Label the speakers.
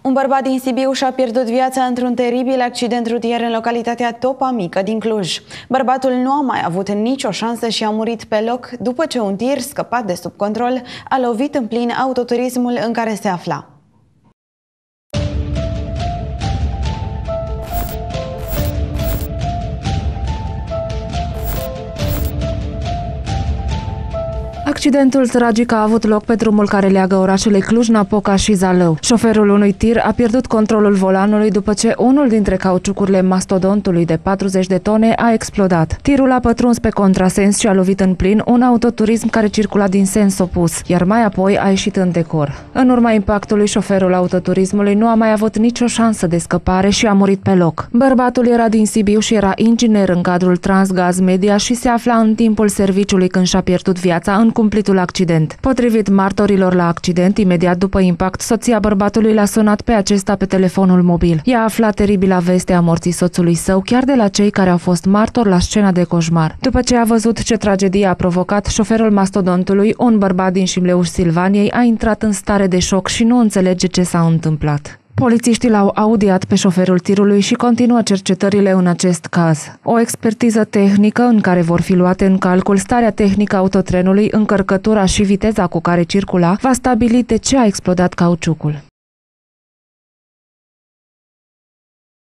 Speaker 1: Un bărbat din Sibiu și-a pierdut viața într-un teribil accident rutier în localitatea Topa Mică din Cluj. Bărbatul nu a mai avut nicio șansă și a murit pe loc după ce un tir scăpat de sub control a lovit în plin autoturismul în care se afla.
Speaker 2: Accidentul tragic a avut loc pe drumul care leagă orașele Cluj-Napoca și Zalău. Șoferul unui tir a pierdut controlul volanului după ce unul dintre cauciucurile mastodontului de 40 de tone a explodat. Tirul a pătruns pe contrasens și a lovit în plin un autoturism care circula din sens opus, iar mai apoi a ieșit în decor. În urma impactului, șoferul autoturismului nu a mai avut nicio șansă de scăpare și a murit pe loc. Bărbatul era din Sibiu și era inginer în cadrul Transgaz Media și se afla în timpul serviciului când și-a pierdut viața în cumplitul accident. Potrivit martorilor la accident, imediat după impact, soția bărbatului l-a sunat pe acesta pe telefonul mobil. Ea a aflat teribila veste a morții soțului său chiar de la cei care au fost martori la scena de coșmar. După ce a văzut ce tragedie a provocat, șoferul mastodontului, un bărbat din Șimleuș Silvaniei, a intrat în stare de șoc și nu înțelege ce s-a întâmplat. Polițiștii l-au audiat pe șoferul tirului și continuă cercetările în acest caz. O expertiză tehnică în care vor fi luate în calcul starea tehnică a autotrenului, încărcătura și viteza cu care circula, va stabili de ce a explodat cauciucul.